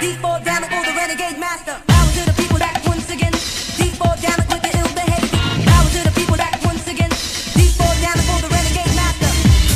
D4 down for the renegade master. Power to the people back once again. D4 down with the ill behavior. Power to the people back once again. D4 down for the renegade master.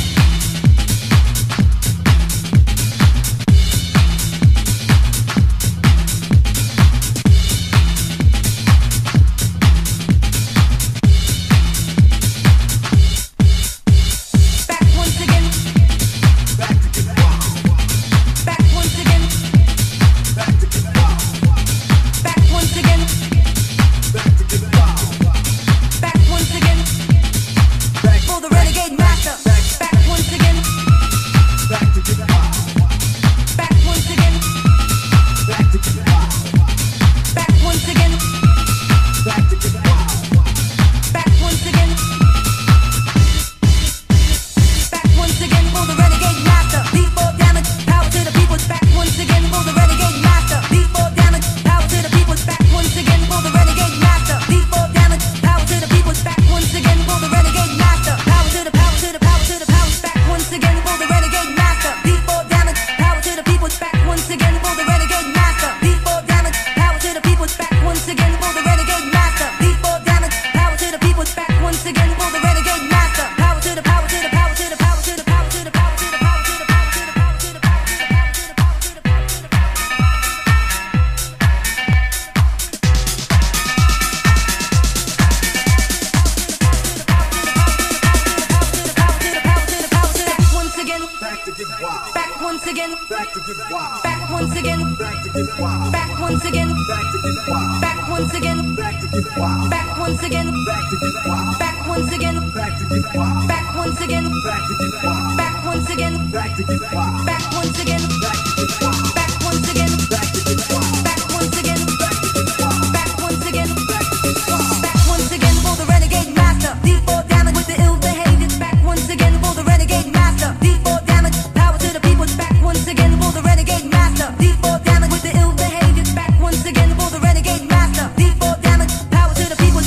Back once again. Back to get wild. Back once again. Back to get wild. Back once again. Back to get wild. Back once again. Back for the renegade master. Back once again. Back to get wild. Back once again. Back to get wild. Back once again. Back to get wild. Back once again. Back once again for the renegade master. D4 damage, power to the people's back once again for the renegade master. D4 damage, power to the people's back once again for the renegade master. D4 damage, power to the people's back once again for the renegade master. Power to the power to the power to the power back once again for the renegade master. D4 damage, power to the people's back once again for the renegade master. D4 damage, power to the people's back once again for the renegade master. D4 damage, power to the people's back once again for the renegade master. Power to the power to the power to the power to the power to the power to the power to the power to the power to the power to the power to the power to the power to the power to the once again. Back to get wild. Back once again. Back to get wild. Back once again. Back to get wild. Back once again. Back to get wild. Back once again. Back to get wild. Back once again. Back to get wild. Back once again. Back to get wild. Back once again. Back to get wild. Back once again. Back to get wild. Back once again. Back to get wild. Back once again. Back to get wild. Back once again. Back to get wild. Back once again. Back to get wild. Back once again for the renegade master. D4 damage with the ill behaviors. Back once again for the renegade master. D4 damage, power to the people's back once again for the renegade master. D4 damage with the ill behaviors. Back once again for the renegade master. D4 damage, power to the people's.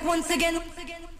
once again.